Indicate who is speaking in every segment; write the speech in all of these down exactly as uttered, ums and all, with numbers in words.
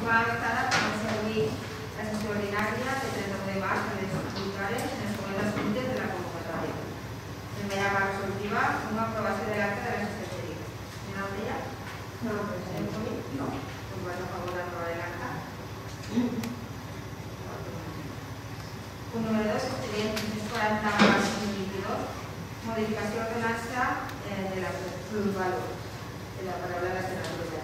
Speaker 1: informa estada com a servir la sessió ordinària de trenta-u de març a les vuit hores en els següents assumptes de la convocatòria. Primera part resolutiva, una aprovació de l'acte de la secretaria. Senyora Orella? No, president Comín? No. Doncs vaig a favor d'aprovar l'acte. Punt número dos, expedient tres-cents quaranta barra dos mil vint-i-dos, modificació ordenança de la plusvalor. De la paraula de la senatura.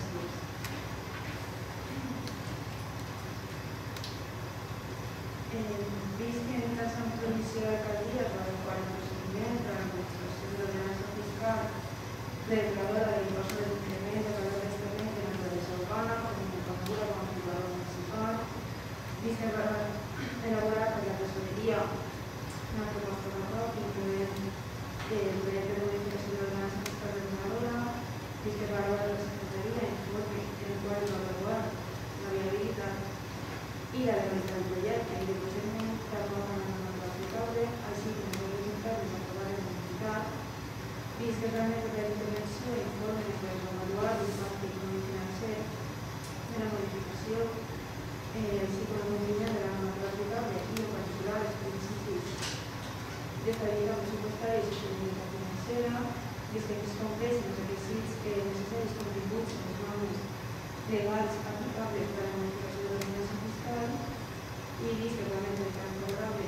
Speaker 2: Vist que en cas en provisió d'alcaldia per el qual el procediment per a l'administració de l'ordenança fiscal reguladora de l'impost de l'increment de valor d'estament de naturalesa urbana com a nomenclatura com a figurador municipal, vist que va elaborar per la tesoreria una proposta de bloc incloent el projecte de modificació de l'ordenança fiscal reguladora, vist que va elaborar la secretaria informe en el qual va avaluar la viabilitat i la legalitat del projecte i del procediment d'acord amb la normativa aplicable, així com els resultats d'aprovar la modificat, vist que realment la intervenció informe per avaluar l'impacte econòmic financer de la modificació, així com el moviment de la normativa aplicable i en particular els principis d'estabilitat pressupostària i sostenibilitat financera, vist que es compleixen els requisits necessaris continguts en les normes legals aplicables per a la modificació de l'ordenança fiscal i vist que realment el plan favorable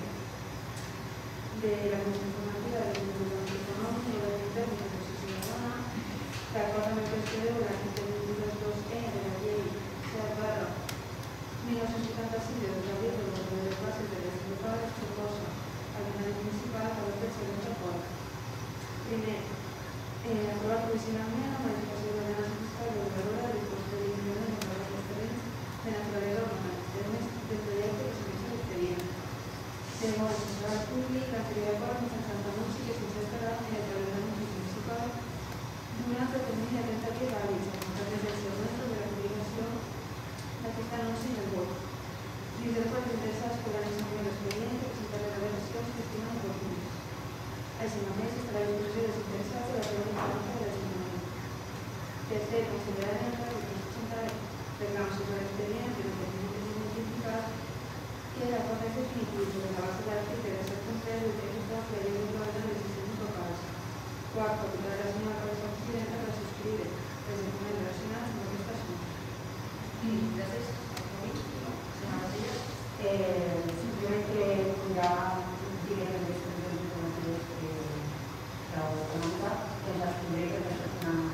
Speaker 2: de la Comissió Informativa de l'Ordenament Econòmic i de l'Interna de la Posició Urbana, d'acord amb el que es preveu l'article vint-i-dos dos E de la llei set barra mil nou-cents vuitanta-cinc de dos d'abril del Govern de les Bases de les Locals proposa al Parlament Municipal adoptar els següents acords. Primer, aprovar provisionalment la modificació de l'ordenança fiscal reguladora de l'impost de l'increment de valor d'estament de naturalesa urbana en termes de projecte que s'inicia l'expedient. Segon, aprovar al públic la sèrie d'acords mitjançant anunci que s'insertarà en el calendari municipal durant el termini de trenta dies hàbils a comptar des del següent de la publicació d'aquest anunci en el web. Dins del qual els interessats podran examinar l'expedient i presentar les al·legacions que estimen oportunes. Així només estarà a disposició dels interessats de la segona informàtica de l'Ajuntament. Tercer, considerar en el cas de presentar reclams sobre l'expedient que determini que s'identificar que l'acord és definitiu sobre la base d'article de set punt tres del text de la llei de igualtat de les institucions locals. Quart, aplicar la senyora Cabeza Occidental per subscriure els documents relacionats amb aquest assumpte.
Speaker 1: Gràcies. Senyora Orella?
Speaker 3: Simplemente ya tienen el estudio de informaciones que la demanda que las tendré que hacer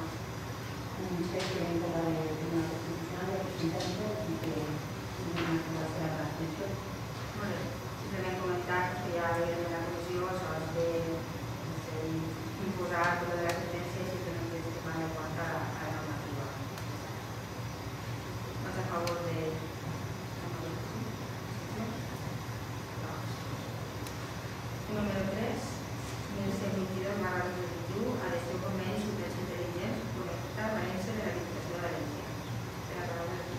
Speaker 3: un cheque en la de una constitucional de representación y que va a ser la atención.
Speaker 1: Molt bé. Simplement comentar que ja en la comissió s'ha de imposar totes les sentències i que no es van en compte a la normativa. ¿Estás a favor de...? Número tres, mil cent vint-i-dos barra dos mil vint-i-u, adhesió al conveni subvenció intel·ligent connectar València de la Diputació de València. De la paraula de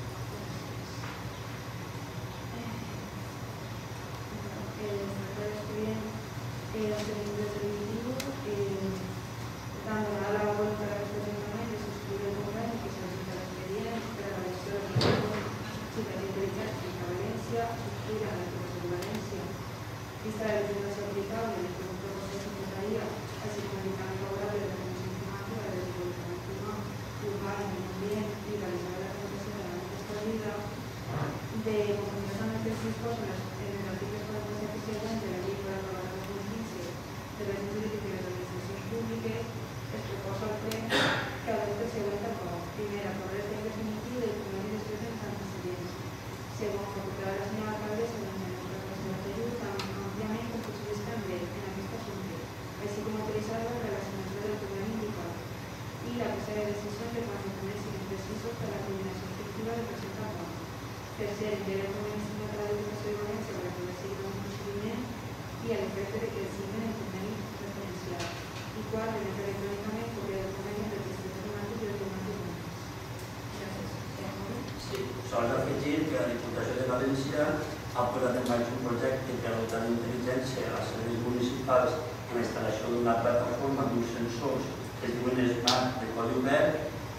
Speaker 2: el seguimiento del servicio, dando la labor para el Ayuntamiento de suscribir el convenio que solicita la experiencia para la versión de la inteligencia de Valencia, suscribir a la Diputación de Valencia, vista la legislación aplicable en el producto de la Secretaría, así como el dictamen favorable de la Comisión Informativa del Desenvolvimiento Urbano y Medio Ambiente y realizar la presentación de la estabilidad de comunicación entre sus cosas en el artículo cuarenta y siete siguiente de la Ley para la dos mil quince de las jurídicas de las administraciones públicas, es proposa al Pleno que adopte el siguiente acord. Primera, correr el definitivo del convenio de expresiones antecedentes. Segundo, facultar a la senyora alcaldessa de la Generalitat de Lluta àmpliament com possible també en aquest assumpte, així com autoritzar-la per a la signatura del conveni indicat i la presa de decisions de quan els documents siguin precisos per a la coordinació efectiva del present acord. Tercer, enviar el conveni signat a la Diputació de València per a que sigui un procediment i a l'efecte de que signen el conveni referencial. I quart, emetre electrònicament còpia del conveni per distribuir informatius i automàticament. Gràcies.
Speaker 4: Sí, sols afegir que la Diputació de València ha posat en marxa un projecte que ha dotat d'intel·ligència als serveis municipals en la instal·lació d'una plataforma d'uns sensors que es diuen Smart de codi obert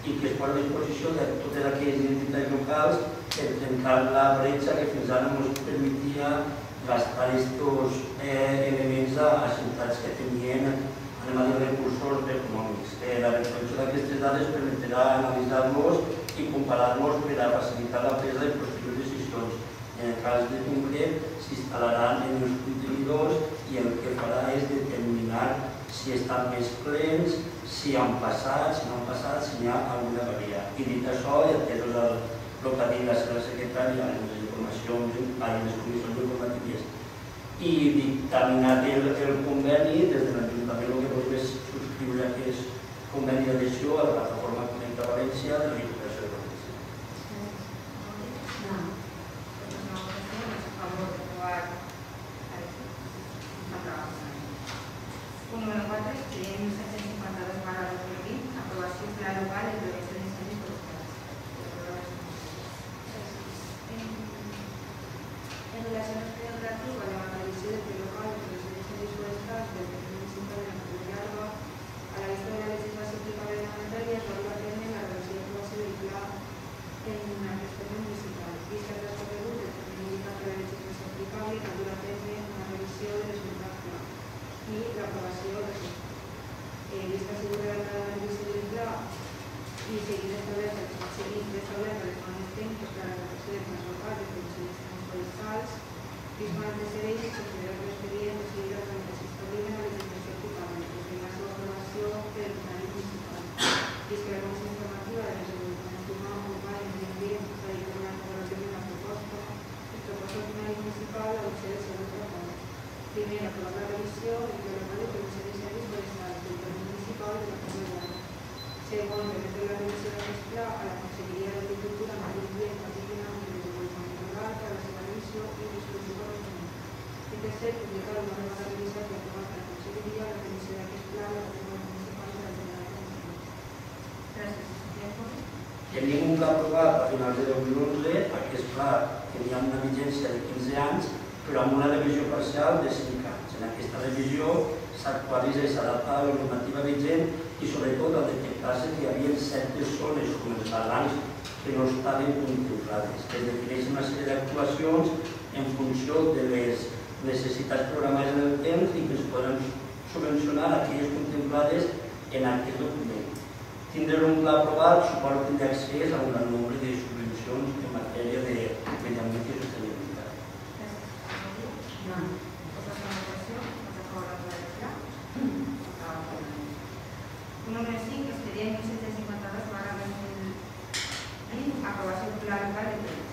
Speaker 4: i que es posa a disposició de totes aquelles identitats locals per trencar la bretxa que fins ara ens permetia gastar aquests elements a ciutats que tenien animals recursos econòmics. La recolecció d'aquestes dades permetrà analitzar-los i comparar-los per a facilitar la presa de posteriors decisions. En el cas de concret, s'instal·laran en els contenidors i el que farà és determinar si estan més plens, si han passat, si no han passat, si n'hi ha alguna avaria. I dit això, i atesos el que ha dit la seva secretària en les informacions, en les comissions informatives, i dictaminat el conveni, des de l'Ajuntament el que volem és subscriure aquest conveni d'adhesió a la plataforma Connecta València de la Diputació de València.
Speaker 1: Punt número quatre, expedient mil set-cents cinquanta-dos barra dos mil vint, aprovació pla local de prevenció d'incendis forestals.
Speaker 2: En relació al expedient relatiu a la revisió del pla local de prevenció d'incendis forestals del Terme Municipal de la Comunitat de Alba, a la vista de la legislació aplicable en la matèria, es valora plenament la revisió i aprovació del pla en aquest terme municipal. Vist el transcorregut del terme indicat per la legislació aplicable, cal dur a terme una revisió de l'esmentat pla i l'aprovació d'aquest. Vist que ha sigut redactada la revisió del pla i seguint establertes les normes tècniques per a la redacció de plans locals de prevenció d'incendis forestals, vist que antecedeix i considera que l'expedient de seguir la tramitació establida en la legislació aplicable, posterior a la seva aprovació per el plenari municipal. Vist que la Comissió Informativa de Desenvolupament Humà, Urbà i Medi Ambient ha determinat la valoració d'una proposta, es proposa al plenari municipal l'adopció del següent acord. Primer, aprovar la revisió del pla local de prevenció d'incendis forestals del Terme Municipal de la Comunitat de Alba. Segon, remetre la revisió d'aquest pla a la Conselleria d'Agricultura, Medi Ambient, Patrimoni i Desenvolupament Rural per a la seva revisió i resolució corresponent. I tercer, publicar una nova revisió que aprovat per la Conselleria la revisió d'aquest pla a la Patrimoni Municipal de la Generalitat de Catalunya.
Speaker 1: Gràcies.
Speaker 4: Tenim un pla aprovat a finals de dos mil onze, aquest pla tenia una vigència de quinze anys, però amb una revisió parcial de cinc anys. En aquesta revisió s'actualitza i s'adapta a la normativa vigent i sobretot al detectar-se que hi havia certes zones com els barrancs que no estaven contemplades. Es defineixen una sèrie d'actuacions en funció de les necessitats programades en el temps i que es poden subvencionar aquelles contemplades en aquest document. Tindre un pla aprovat suposa tindre accés a un gran nombre de subvencions en matèria de medi ambient i sostenibilitat.
Speaker 1: Número cinc, expedient mil set-cents cinquanta-dos barra dos mil vint, aprovació del pla local de preus.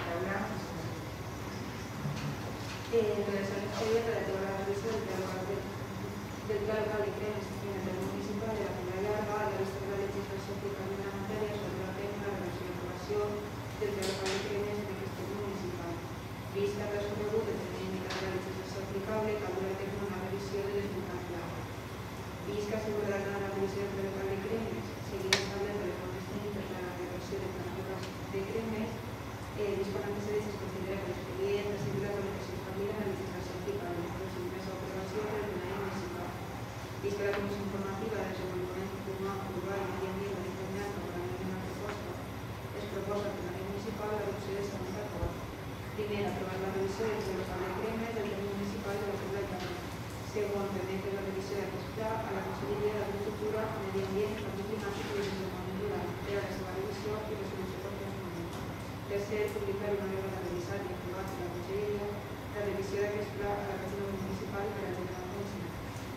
Speaker 2: En relació a l'expedient relatiu a la revisió del pla local de cremes en el terme municipal de la Comunitat de Alba, a la vista de la legislació aplicable en la matèria, es valora plenament la revisió i aprovació del pla local de cremes en aquest terme municipal. Vist que ha transcorregut el termini indicat de la legislació aplicable, cal dur a terme una revisió de l'esmentat pla. Vist que ha sigut redactada la revisió del pla local de cremes, seguint establert les normes tècniques per a la redacció de plans locals de cremes, vist que antecedeix es considera que l'expedient ha sigut la tramitació establida en la legislació aplicable, procediment a aprovació per el plenari municipal. Vist que la Comissió Informativa de Desenvolupament Humà, Urbà i Medi Ambient ha determinat favorablement una proposta, es proposa al plenari municipal l'adopció del següent acord. Primer, aprovar la revisió del pla local de cremes del terme municipal de la Comunitat de Alba. Segon, remetre la revisió d'aquest pla a la Conselleria d'Agricultura, Medi Ambient, Canvi Climàtic i Desenvolupament Rural per a la seva revisió i resolució corresponent. Tercer, publicar una vegada revisat i aprovat per la Conselleria la revisió d'aquest pla a la Patrimoni Municipal per a generar coneixement.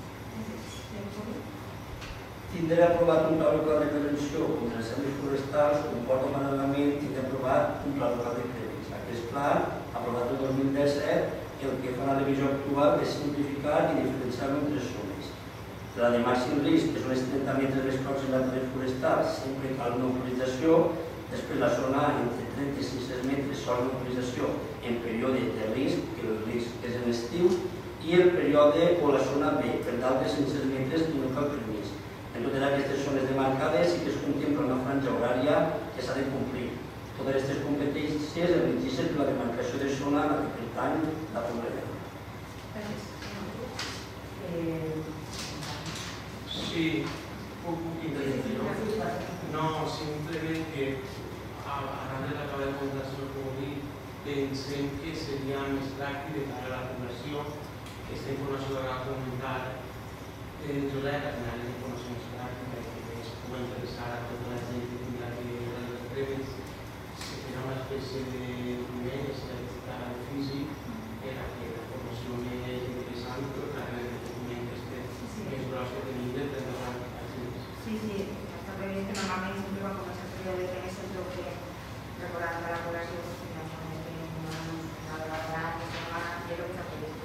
Speaker 4: Tindre aprovat un pla local de prevenció contra incendis forestals comporta paral·lelament tindre aprovat un pla local de cremes. Aquest pla, aprovat el dos mil disset, el que fa la revisió actual és simplificar i diferenciar-lo en tres zones. La de màxim risc, que són els trenta metres més pròxims a l'àrea forestal, sempre cal una autorització. Després la zona entre trenta i sis metres sol una autorització en període de risc, que el risc és en estiu, i el període o la zona B, per dalt de cinc cents metres i no cal permís. En totes aquestes zones demarcades sí que es contempla una franja horària que s'ha de complir. Totes aquestes competències es regeixen per la demarcació de zona a la que pertany la Pobla.
Speaker 5: Sí, puc intervenir. No, sí, simplement que arran de l'acabar de comentar el senyor Comodí pensem que seria més pràctic de cara a la població aquesta informació que acaba de comentar el Josep, al final és informació més pràctica i que es pugui interessar a tota la gent que tindrà que veure els premis, se farà una espècie de mes de físic per a que la informació més interessant, però que el document més gros que tenim de trenta anys.
Speaker 1: Sí, sí, està previst que normalment sempre va començar el període de tres mesos el que recordant a la població que no són els que una hora que se va a fer el que s'ha previst.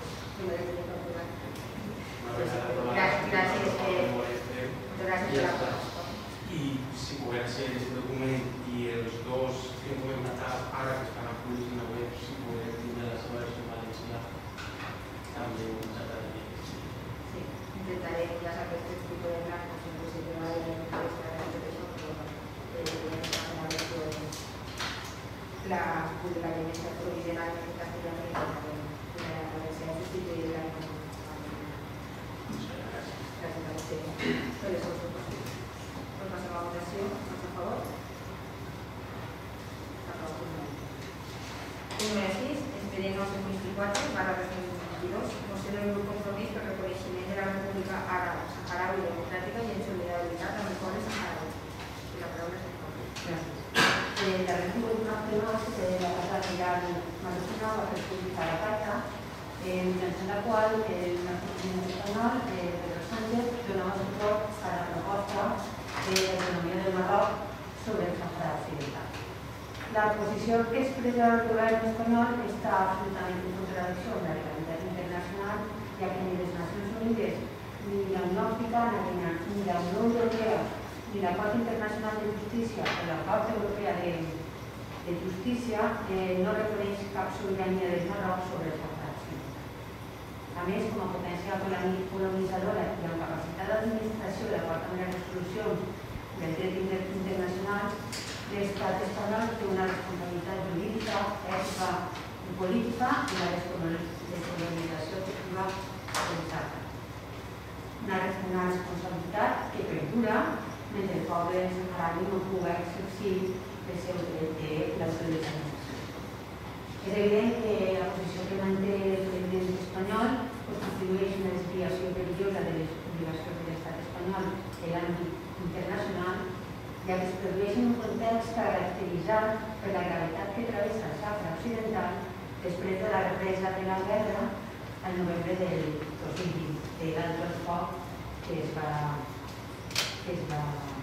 Speaker 1: Gràcies per la
Speaker 5: I si poguera ser aquest document i els dos que hem comentat ara que estan a públics en la web, si poguera tindre la seva versió en valencià, també ens agradaria.
Speaker 1: Sí, intentaré ja saber aquest tipus de plan, com sempre si treballa en aquesta repetició, però la versió la publicarem provisionalment en castellà i la versió substituir la gràcies a vostè per les seves propostes. Doncs passem a la votació. Vots a favor? S'aprova. Número sis, expedient nou-cents vint-i-quatre barra dos mil vint-i-dos, moció del grup Compromís per reconeixement de la República Àrab Saharaui Democràtica i en solidaritat amb el poble saharaui. I la paraula és del poble.
Speaker 3: Gràcies. La República Nacional de la Casa Reial Marroquina va fer publicar la carta mitjançant la qual el Constitució Espanyol de Pedro Sánchez donava suport a la proposta de l'autonomia del Marroc sobre el Sàhara Occidental. La posició que expressa el govern espanyol està absolutament en contradicció amb la legalitat internacional, ja que ni les Nacions Unides, ni la Unió Africana, ni la Unió Europea, ni la Cort Internacional de Justícia o la Cort Europea de, de Justícia eh, no reconeix cap sobirania del Marroc sobre el Sàhara. A més, com a potència colonitzadora i amb capacitat d'administració d'acord amb les resolucions del dret internacional, l'estat espanyol té una responsabilitat jurídica, ètica i política i la descolonització efectiva del Sàhara. Una responsabilitat que perdura mentre el poble saharaui no pugui exercir el seu dret de l'autodeterminació. És evident que la posició que manté el president espanyol constitueix una desviació perillosa de les obligacions de l'estat espanyol en l'àmbit internacional, ja que es produeix en un context caracteritzat per la gravetat que travessa el Sàhara Occidental després de la represa de la guerra al novembre del dos mil vint, de l'alto el foc que es va que es va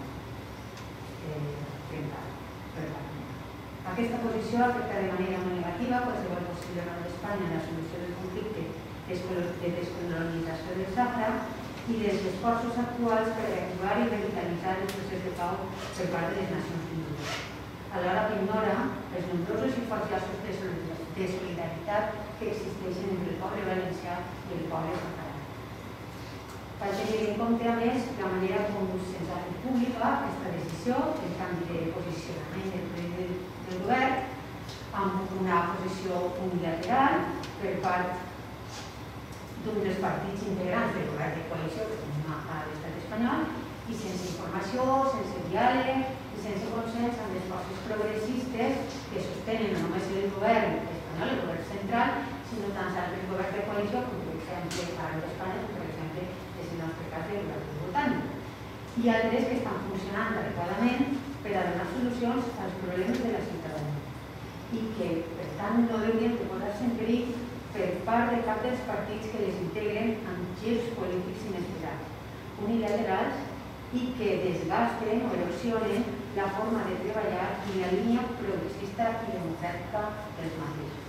Speaker 3: trencar per la Aquesta posició afecta de manera molt negativa qualsevol possible rol d'Espanya en la solució del conflicte de descolonització del Sàhara i dels esforços actuals per reactivar i revitalitzar el procés de pau per part de les Nacions Unides, alhora que ignora els nombrosos i forts llaços de solidaritat que existeixen entre el poble valencià i el poble saharaui. Cal tenir en compte, a més, la manera com se'ns ha fet pública aquesta decisió, el canvi de posicionament del president del govern, amb una posició unilateral per part d'un dels partits integrants del govern de coalició que tenim a l'estat espanyol i sense informació, sense diàleg i sense consens amb les forces progressistes que sostenen no només el govern espanyol, el govern central, sinó tants altres governs de coalició, com per exemple ara d'Espanya, com per exemple és el nostre cas del govern de Botània, i altres que estan funcionant adequadament per a donar solucions als problemes de la ciutadania i que, per tant, no haurien de posar-se en perill per part de cap dels partits que les integren amb girs polítics inesperats, unilaterals i que desgasten o erosionen la forma de treballar i la línia progressista i democràtica dels mateixos.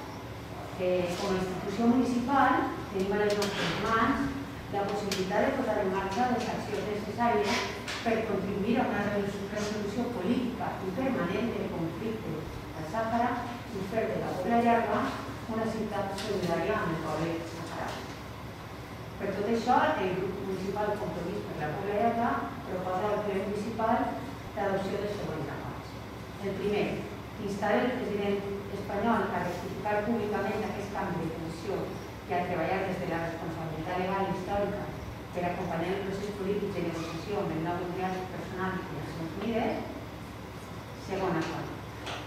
Speaker 3: Com a institució municipal, tenim a les nostres mans la possibilitat de posar en marxa les accions necessàries per contribuir a una resolució política i permanent del conflicte al Sàhara i fer de la Pobla Llarga una ciutat solidària amb el poble saharaui. Per tot això, el grup municipal Compromís per la Pobla Llarga proposa al ple municipal l'adopció dels següents acords. El primer, instar el president espanyol a rectificar públicament aquest canvi de funció i a treballar des de la responsabilitat legal i històrica per acompanyar el procés polític de negociació amb el nou enviat personal de les Nacions Unides.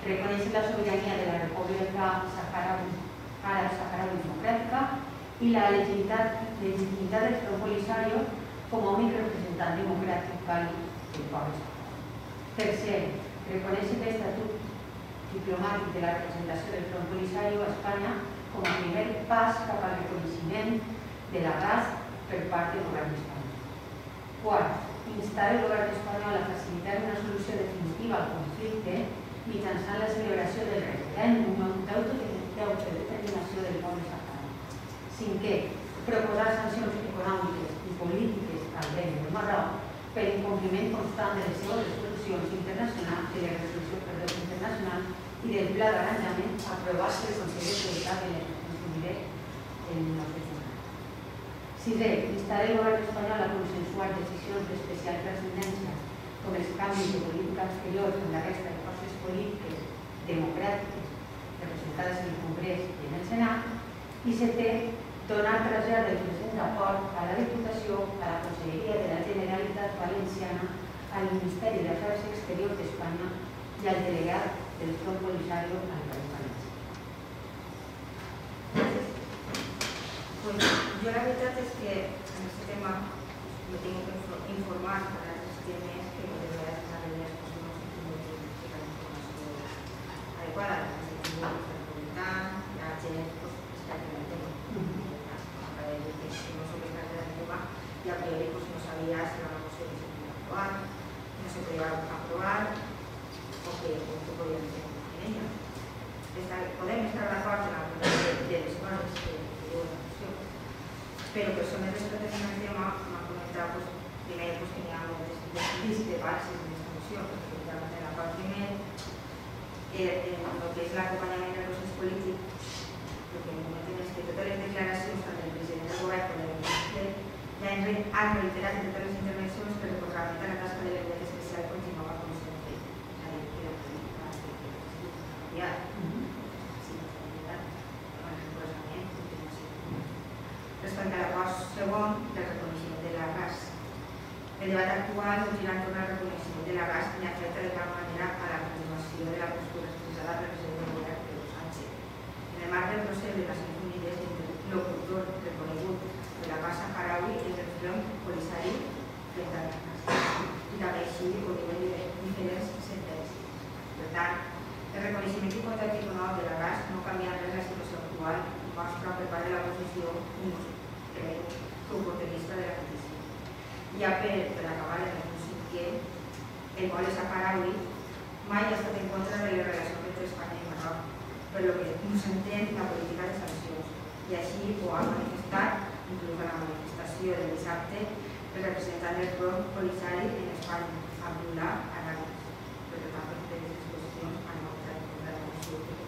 Speaker 3: reconeix la sobirania de la República Árabe Democrática y la legitimidad, legitimidad del Front Polisario como únic representant democràtic vàlid del poble saharaui. Tercer, reconeix l'Estatut diplomàtic de la representació del Front Polisario a Espanya com a primer pas cap al reconeixement de la R A S per part del govern espanyol. Quart, instar el govern espanyol a facilitar una solució definitiva al conflicte mitjançant la celebració del referèndum d'autodeterminació del poble saharaui. Cinquè, proposar sancions econòmiques i polítiques al regne del Marroc per incompliment constant de les seves resolucions internacionals, de les resolucions perdó, internacionals i del pla d'arranjament aprovat pel Consell de Seguretat de les Nacions Unides en mil nou-cents noranta. Sisè, instar el govern espanyol a consensuar decisions d'especial transcendència com els canvis de política exterior en la resta de forces polítiques democràtiques representades en el Congrés i en el Senat. I setè, donar trasllat del present acord a la Diputació, a la Conselleria de la Generalitat Valenciana, al Ministeri d'Afers Exteriors d'Espanya i al delegat del Front Polisario al País Valencià.
Speaker 1: Pues yo la verdad es que en este tema me tengo que informar para asistir mes que de verdad las reuniones pues no se tiene que la información adecuada, la metropolitana, la H N pues está que no tengo. Para decir que si no sobre el tema y a priori pues no sabía si la moción se podía aprobar, no se podía aprobar o que podían hacer en ella. Podemos estar de acuerdo en la de los valores que llevo la moción, pero personas respecto a este tema me han comentado pues, primero pues, que teníamos discrepancias en esta moción, porque realmente la parte primera, en lo que es el acompañamiento de los políticos, lo que no tienes que todas las declaraciones del presidente del gobierno de la Universidad ya han reiterado en todas las intervenciones que realmente la tasca de la Unidad Especial continuaba como siempre. O sea, que la política de la respecte a l'acord segon del reconeixement de la R A S. El debat actual gira entorn al reconeixement de la R A S i afecta de tal manera a la continuació de la postura expressada pel president del govern Pedro Sánchez. En el marc del procés de Nacions Unides, l'interlocutor reconegut de la paz saharaui és el Front Polisario frente a la R A S i també així ho diuen diferents sentències. Per tant, el reconeixement hipotètic o no de la R A S no canvia res la situació actual i mostra per part de la posició oportunista de la petició. Ja per, per acabar el punt cinquè, el poble saharaui mai ha estat en contra de les relacions entre Espanya i Marroc, per lo que no s'entén la política de sancions, i així ho ha manifestat, inclús a la manifestació del dissabte, el representant del Front Polisario en Espanya, Abdullah Arabi. Per tant, per totes les qüestions han votat en contra de la moció que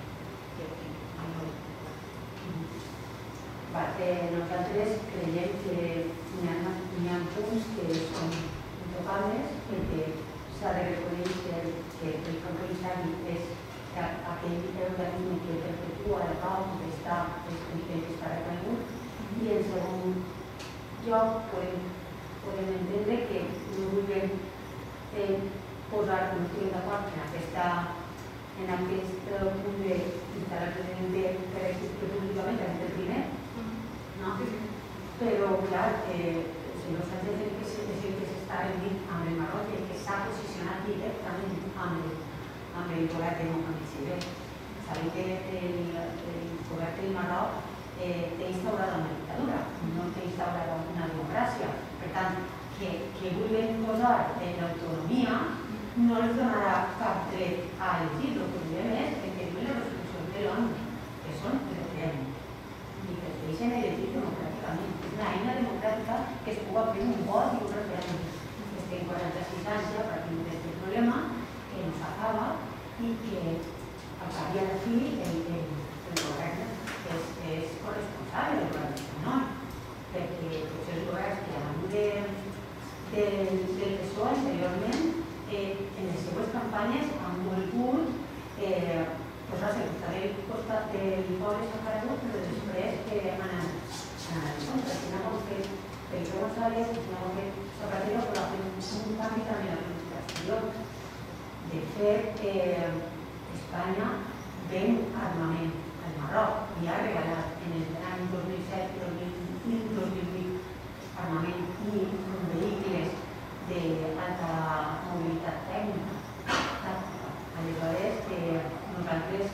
Speaker 3: nosaltres creiem que hi ha, hi ha punts que són intocables perquè s'ha de reconèixer que el Front Polisario és aquell organisme que perpetua la pau que està, que està reconegut i en segon lloc podem, podem entendre que no vulguem eh, posar, no estem d'acord en aquesta en aquest punt d'instal·lar el president per existir públicament, que és el primer, no? Però, clar, eh, el senyor Sánchez és el que s'està rendint amb el Marroc i el que s'ha posicionat directament amb el, amb el govern de Mohamed. Sabem que el, el govern del Marroc eh, té instaurada una dictadura, no té instaurada una democràcia. Per tant, que, que vulguin posar en l'autonomia no els donarà cap dret a elegir. El que direm és que tenim les resolucions de l'ONU, que són referèndums, i que es deixen elegir democràticament. És una eina democràtica que es puga fer un vot i un referèndum. Estem quaranta-sis anys ja partint d'aquest problema que no s'acaba i que al cap i a la fi el, el, el govern és, és corresponsable del govern espanyol, perquè tots els governs que han de, de, del P S O E anteriorment Eh, en les seues campanyes han volgut eh, posar-se al costat del poble saharaui, però després eh, han anat en contra. Si no ho fet Felipe González, si no ho fet Zapatero, però ha fet un canvi també en la política exterior. De fet, eh, Espanya ven armament al Marroc i ha regalat en l'any dos mil set i dos mil vuit armament i vehicles d'alta mobilitat tècnica. Aleshores, nosaltres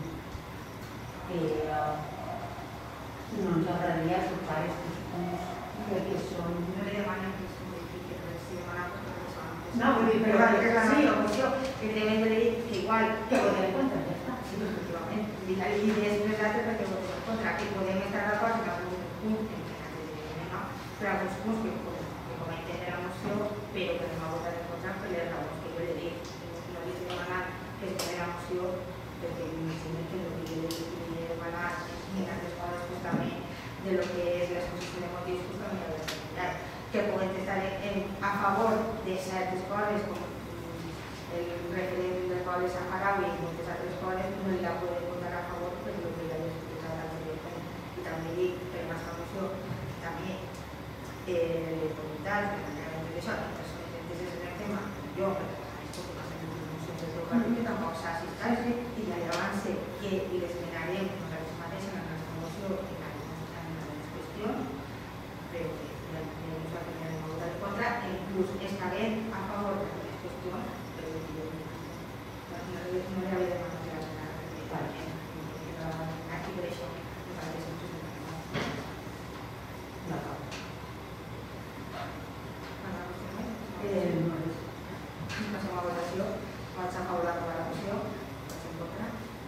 Speaker 3: no ens agradaria tocar aquests punts perquè són...
Speaker 1: No li demanen que es modifiqui, però sí demanen que es modifiqui.
Speaker 3: No, vull dir, però
Speaker 1: que és la
Speaker 3: sí,
Speaker 1: nostra moció, que evidentment jo li dic que igual
Speaker 3: que votem en contra, ja està.
Speaker 1: sí, efectivament, li he expressat perquè votem en contra, que podem estar d'acord en algun punt, però alguns punts que comenten en la moció, però que no votar en contra per les raons que jo li dic. No li estic demanant que es voti la moció perquè m'insinuï que el que jo li he demanat en altres coses justament de lo que és l'exposició de motius justament a l'universitat, que puguem estar a favor de certes coses com el referent del poble saharaui i moltes altres coses, no li la podem votar a favor per el que ja he explicat anteriorment. I també dic que en aquesta moció també les comunitats, que també d'això, que persones enteses en el tema, jo, perquè això que passen en mocions del seu partit, que tampoc s'ha assistit i ja li avance que les esmenarem nosaltres mateixes en la nostra moció en algunes qüestions, però que ja nosaltres ja hem votat en contra, inclús estarem a favor d'aquestes qüestions, però que jo no li havia demanat que la esmenara aquí per això nosaltres hem presentat.
Speaker 3: D'acord.
Speaker 1: Passem a votació. Vaig a favor de la moció. Vaig en contra.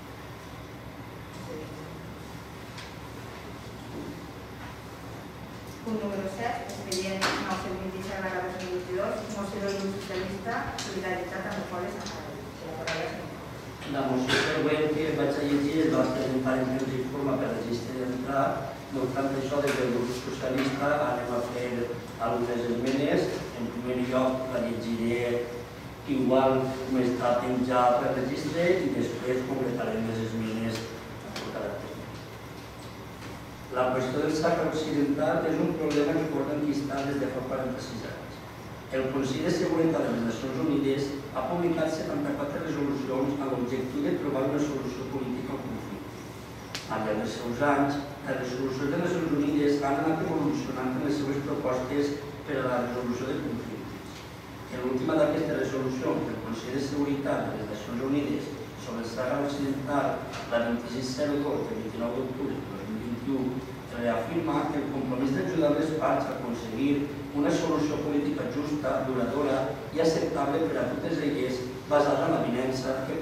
Speaker 1: Punt número set. Expedient nou-cents vint-i-set barra dos mil vint-i-dos. Moció del grup socialista. Solidaritat amb el poble saharaui.
Speaker 4: La moció següent que vaig a llegir es va presentar en temps d'informe per registre d'entrat. No obstant això, des del grup socialista anem a fer algunes esmenes. En primer lloc, la llegiré igual com està penjat per registre i després completarem les esmenes per caràcter. La qüestió del Sàhara Occidental és un problema que porta enquistat des de fa quaranta-sis anys. El Consell de Seguretat de les Nacions Unides ha publicat setanta-quatre resolucions amb l'objectiu de trobar una solució política al conflicte. Al llarg dels seus anys, les resolucions de les Nacions Unides han anat evolucionant en les seves propostes per a la resolució de conflictes. En l'última d'aquestes resolucions del Consell de Seguretat de les Nacions Unides sobre el Sàhara Occidental, la vint-i-sis zero dos del vint-i-nou d'octubre de dos mil vint-i-u, reafirma que el compromís d'ajudar les parts a aconseguir una solució política justa, duradora i acceptable per a totes elles, basada en l'avinença que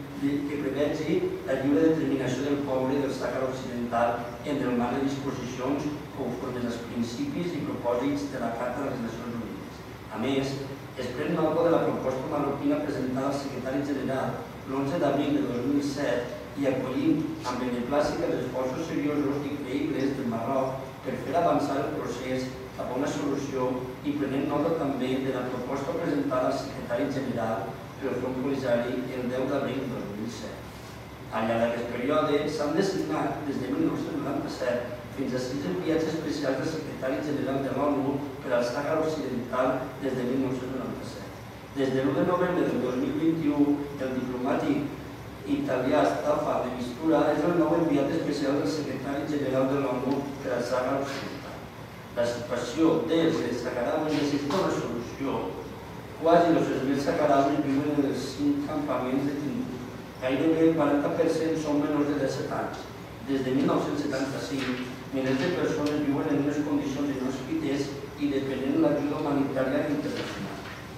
Speaker 4: prevegi la lliure determinació del poble del Sàhara Occidental en el marc de disposicions conforme als principis i propòsits de la Carta de les Nacions Unides. A més, es pren nota de la proposta marroquina presentada al secretari general l'onze d'abril de dos mil set i acollim amb beneplàcit els esforços seriosos i creïbles del Marroc per fer avançar el procés cap a una solució i prenent nota també de la proposta presentada al secretari general pel Front Polisari el deu d'abril de dos mil set. Al llarg d'aquest període s'han designat des de mil nou-cents noranta-set fins a sis enviats especials del secretari general de l'ONU per al Sàhara Occidental des de mil nou-cents noranta-set. Des de l'u de novembre del dos mil vint-i-u, el diplomàtic italià Staffan de Mistura és el nou enviat especial del secretari general de l'ONU per al Sàhara Occidental. La situació dels saharauis necessita una solució. Quasi els tres mil saharauis viuen en els cinc campaments de Timbuktu. Gairebé el quaranta per cent són menors de disset anys. Des de mil nou-cents setanta-cinc, milers de persones viuen en unes condicions inhòspites i depenent de l'ajuda humanitària internacional.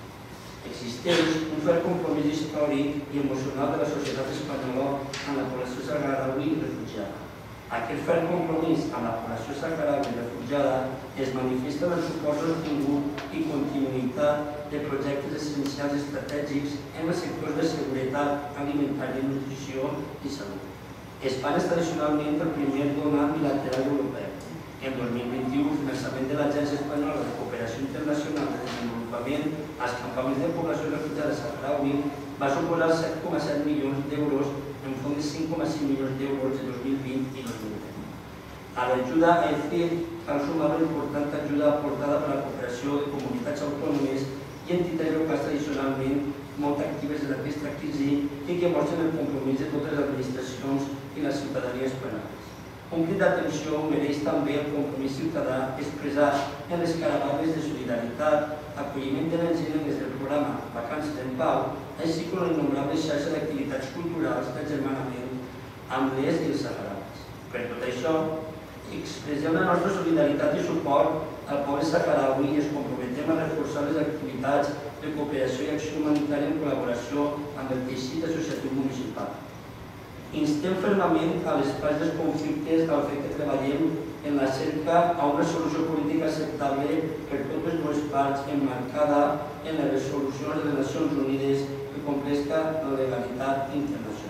Speaker 4: Existeix un fort compromís històric i emocional de la societat espanyola amb la població saharaui refugiada. Aquest fort compromís amb la població saharaui refugiada es manifesta en el suport sostingut i continuïtat de projectes essencials estratègics en els sectors de seguretat alimentària, nutrició i salut. Espanya és tradicionalment el primer donant bilateral europeu. En dos mil vint-i-u, el finançament de l'Agència Espanyola de Cooperació Internacional de Desenvolupament als campaments de població refugiada saharaui va suposar set coma set milions d'euros enfront de cinc coma cinc milions d'euros de dos mil vint i dos mil vint. A l'ajuda a E F I cal sumar la important ajuda aportada per la cooperació de comunitats autònomes i entitats locals tradicionalment molt actives en aquesta crisi i que mostren el compromís de totes les administracions i la ciutadania espanyoles. Un crit d'atenció mereix també el compromís ciutadà expressat en les caravanes de solidaritat, acolliment de nens i nenes del programa Vacances en Pau, així com la innombrable xarxa d'activitats culturals d'agermanament amb les i els saharauis. Per tot això, expressem la nostra solidaritat i suport al poble saharaui i ens comprometem a reforçar les activitats de cooperació i acció humanitària en col·laboració amb el teixit associatiu municipal. Instem fermament a les parts dels conflictes al fet que treballem en la cerca a una solució política acceptable per totes dues parts emmarcada en les resolucions de les Nacions Unides que complesca la legalitat internacional.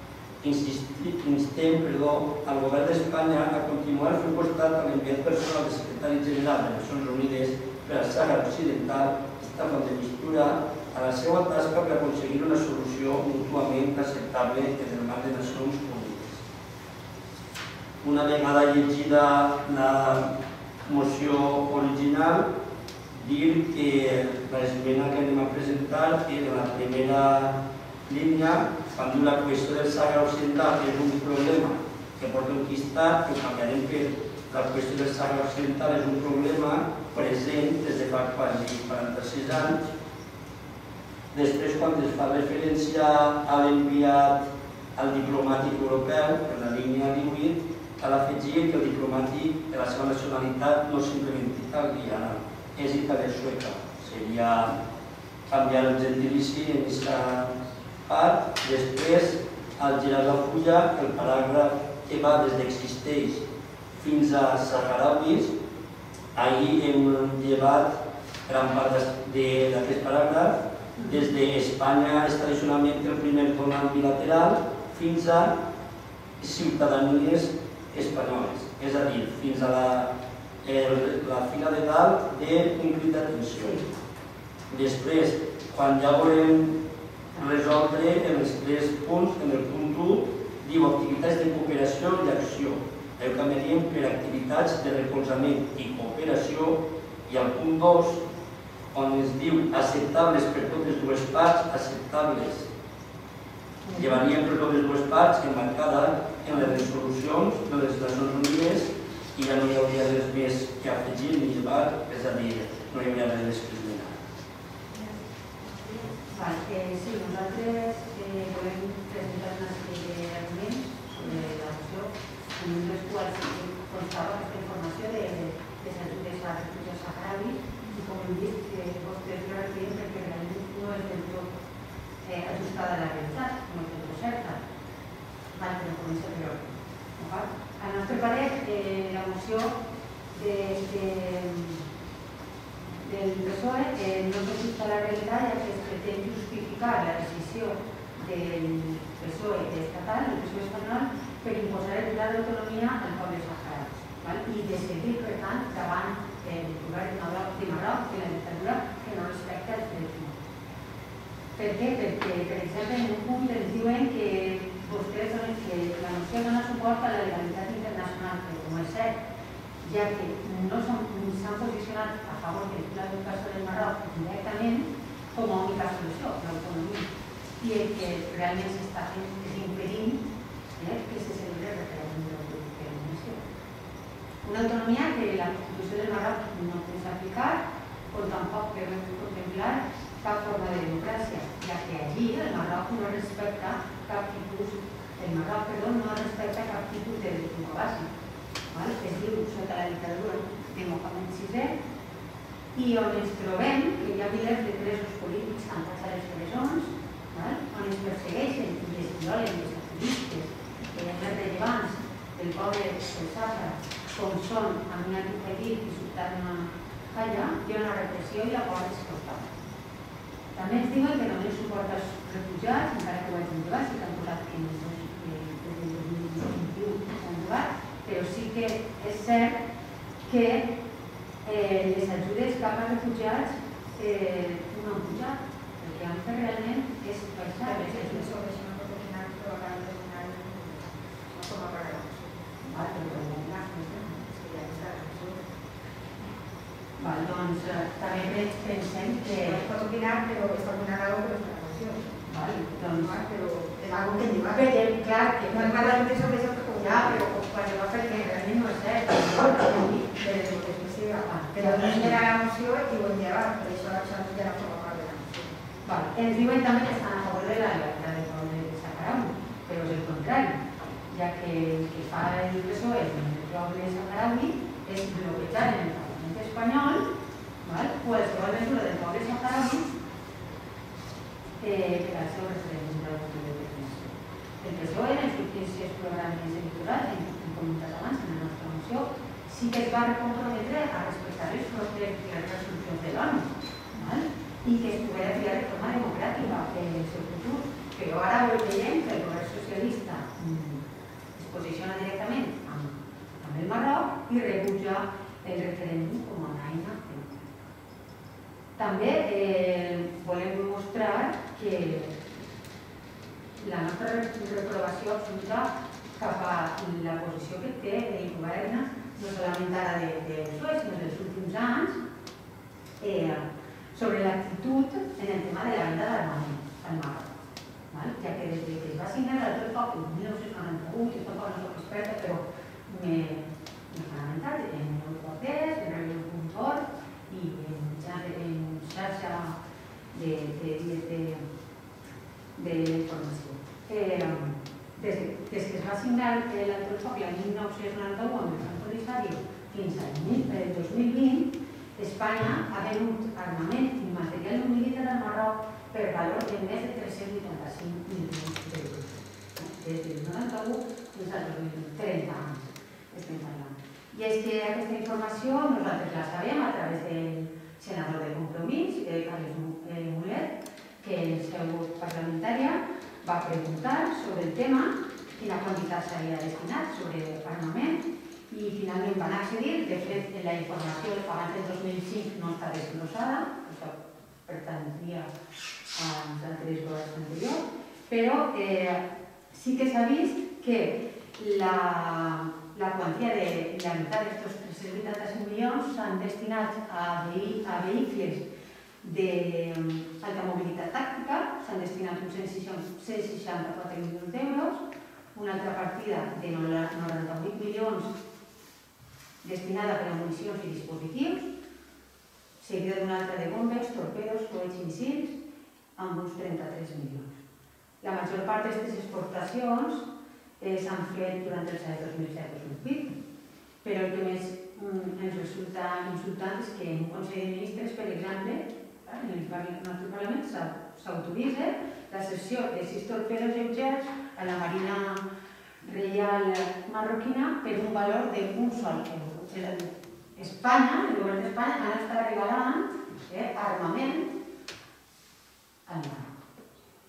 Speaker 4: Instem perdó, al govern d'Espanya a continuar fent costat a l'enviat personal del secretari general de les Nacions Unides per al Sàhara Occidental, Staffan de Mistura, a la seva tasca per aconseguir una solució mútuament acceptable en el marc de Nacions Unides. Una vegada llegida la moció original, dir que l'esmena que anem a presentar en la primera línia, quan diu la qüestió del Sàhara Occidental és un problema que porta un quistat, que canviarem per la qüestió del Sàhara Occidental és un problema present des de fa quasi quaranta-sis anys. Després, quan es fa referència a l'enviat al diplomàtic europeu, en la línia divuit, cal afegir que el diplomàtic de la seva nacionalitat no simplement italiana, és italià-sueca. Seria canviar el gentilici en aquesta part. Després, al girar la fulla, el paràgraf que va des d'existeix fins a saharauis, ahir hem llevat gran part d'aquest paràgraf, des d'Espanya és tradicionalment el primer donant bilateral fins a ciutadanies espanyoles, és a dir, fins a la, el, la fila de dalt d'un crit d'atenció. Després, quan ja volem resoldre en els tres punts, en el punt u, diu activitats de cooperació i acció. El canviaríem per activitats de recolzament i cooperació, i al punt dos, on es diu acceptables per totes dues parts, acceptables. Llevaríem per totes dues parts emmarcada en les resolucions de les Nacions Unides i ja no hi hauria res més que afegir ni llevar, és a dir, no hi hauria res més que esmenar.
Speaker 3: Sí, nosaltres volem presentar una sèrie d'arguments sobre la moció, en els quals constava aquesta informació de les ajudes a refugiats saharauis i, com hem dit, vostès no retenen perquè realment no és del tot ajustada a la realitat, no és del tot certa. Val, però comença per ordre. Al nostre parer, la moció del P S O E no s'ajusta a la realitat, ja que es pretén justificar la decisió del P S O E estatal, del P S O E espanyol, per imposar el pla d'autonomia al poble saharaui i de seguir, per tant, davant el govern de Marroc i la dictadura que no respecta els drets humans. Per què? Perquè, per exemple, en un punt ens diuen que vostès donen que la moció dona suport a la legalitat internacional, però com és cert, ja que no s'han posicionat a favor del pla d'educació del Marroc directament com a única solució, l'autonomia. I el que realment s'està fent és impedint que se celebri el referèndum d'autodeterminació. Una autonomia que la Constitució del Marroc no pot aplicar, com tampoc preveu contemplar cap forma de democràcia, ja que allí el Marroc no respecta cap tipus, el Marroc, perdó, no respecta cap tipus de dret bàsic. Es diu sota la dictadura de Mohamed sisè i on ens trobem que hi ha milers de presos polítics tancats a les presons, on es persegueixen i es violen els activistes més rellevants del poble del Sàhara, com són Aminat Hadid i Sultana Khaya, hi ha una repressió i la por és total. També ens diuen que només suporta els refugiats, encara que ho hagin trobat, si que han posat en el dos mil vint-i-u s'han trobat, però sí que és cert que les ajudes cap als refugiats no han pujat, el que han fet realment és baixar les ajudes. Doncs també pensem que...
Speaker 1: Es pot opinar, però es pot opinar algo, però Però és algo que lleva.
Speaker 3: Perquè, clar, que
Speaker 1: No hem parlat sobre això, però
Speaker 3: ja, però quan va perquè realment no és cert,
Speaker 1: però no era la moció i ho hem llevat, per això això ja no forma part de la moció.
Speaker 3: Vale. Ens diuen també que estan a favor de la libertad del poble de Saharaui, però és el contrari, ja que el que fa el P S O E en el poble saharaui és bloquejar en el Parlament espanyol qualsevol mesura del poble saharaui per al seu referèndum d'autodeterminació. El P S O E en els últims programes electorals, hem comentat abans en la nostra moció, sí que es va comprometre a respectar les resolucions de l'ONU i que es poguera triar de forma democràtica el seu futur. Però ara veiem que el govern socialista es posiciona directament amb el Marroc i rebutja el referèndum com a una eina democràtica. També volem mostrar que la nostra reprovació absoluta cap a la posició que té el govern, no solament ara del P S O E, sinó dels últims anys, sobre l'actitud en el tema de la venda d'armament al Marroc. Ja que des que es va signar el Tractat en mil nou-cents noranta-vuit, jo tampoc no soc experta, però m'he fonamentat en Europortes, en Radio punt org i en xarxa d'informació. Des que es va signar el Tractat en mil nou-cents noranta-u amb el Franco Polisario fins al dos mil vint, Espanya ha venut armament i material militar al Marroc per valor de més de tres-cents vuitanta-cinc milions d'euros. Des del noranta-u fins al dos mil trenta anys estem parlant. I és que aquesta informació nosaltres la sabem a través del senador de Compromís, Carles Mulet, que en seu parlamentària va preguntar sobre el tema, quina quantitat s'havia destinat sobre armament, i finalment van accedir. De fet, la informació abans del dos mil cinc no està desglossada, això pertanyia als altres governs anteriors, però sí que s'ha vist que la quantia de la meitat d'aquests tres-cents vuitanta-cinc milions s'han destinat a vehicles d'alta mobilitat tàctica, s'han destinat uns cent seixanta-quatre milions d'euros, una altra partida de noranta-vuit milions destinada per a municions i dispositius, seguida d'una altra de bombes, torpedos, coets i missils, amb uns trenta-tres milions. La major part d'aquestes exportacions s'han fet durant els anys dos mil set dos mil vuit, però el que més ens resulta insultant és que en un Consell de Ministres, per exemple, en el nostre Parlament s'autoritza la cessió de sis torpedos lleugers a la Marina Reial Marroquina per un valor d'un sol euro. Espanya, el govern d'Espanya, ha estat regalant armament al Marroc.